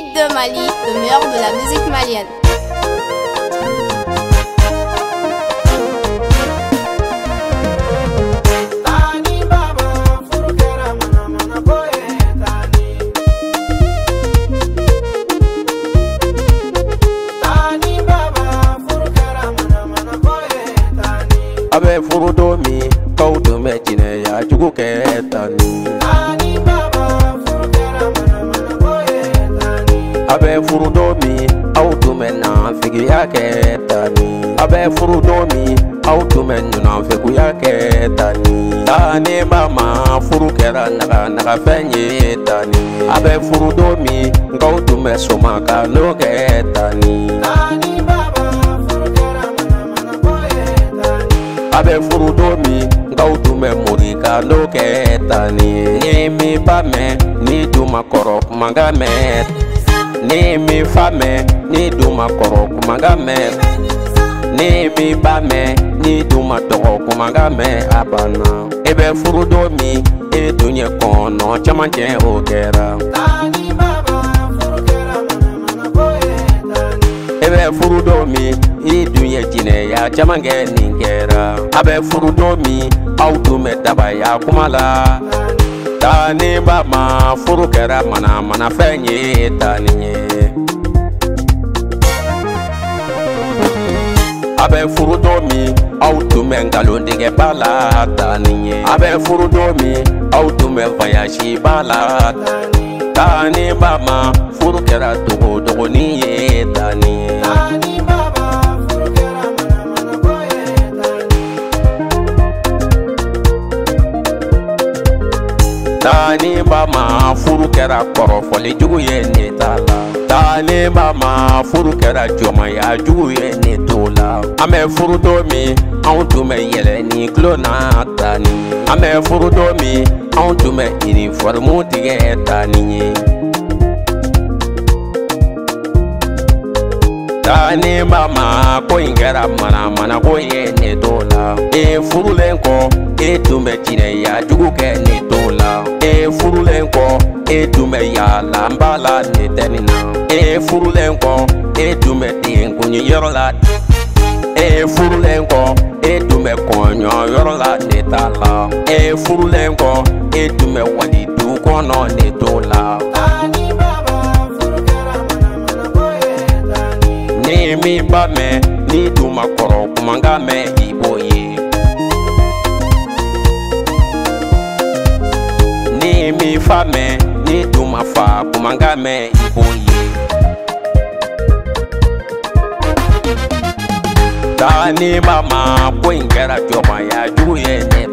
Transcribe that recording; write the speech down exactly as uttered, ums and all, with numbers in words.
Hit de Mali, le meilleur de la musique malienne. Abe furudo mi kaudu mejine ya jugu ketani. Abe furudo mi audu mena figi ya ketani. Abe furudo mi audu mena figi ya ketani. Tani mama furu kera naga naga fenye tani. Abe furudo mi kaudu mesoma kano ketani. Abe furudo mi ngaudu me murika no ketani. Ni mi bame ni duma korok magame. Ni mi fame ni duma korok magame. Ni mi bame ni duma korok magame abana. Ebe furudo mi e dunye kono chamanche okera. Abe furudo mi i dunye jine ya jamange ningera. Abe furudo mi audu me daba ya kumala. Tani ba ma furu kera mana mana fenye tani. Abe furudo mi audu me ngalondige bala tani. Abe furudo mi audu me vayashi bala tani. Tani ba ma furu kera dogo dogo ni ye tani. Tani ba ma furu kera koro foli jugu ye ne tala. Tani ba ma furu kera joma ya jugu ye ne tola. Ame furu do mi an tume yele ni klona tani. Ame furu do mi an tume uniformu tige tani. Tani ba ma ko ingera mana mana ko ye ne tola. E furu lenko e tume jine ya jugu ke ne tola. E furulen ko e dume ya lambala ne tenina. E furulen ko e dume den kunyi yorola. E furulen ko e dume konyo yorola ne tala. E furulen ko e dume wali du kono ne tola. Ni mi ba me ni duma koro kumanga me iboye. Ni mi fame ni duma fa kumanga me iboye. Tani mama ko ingera joma ya juye ne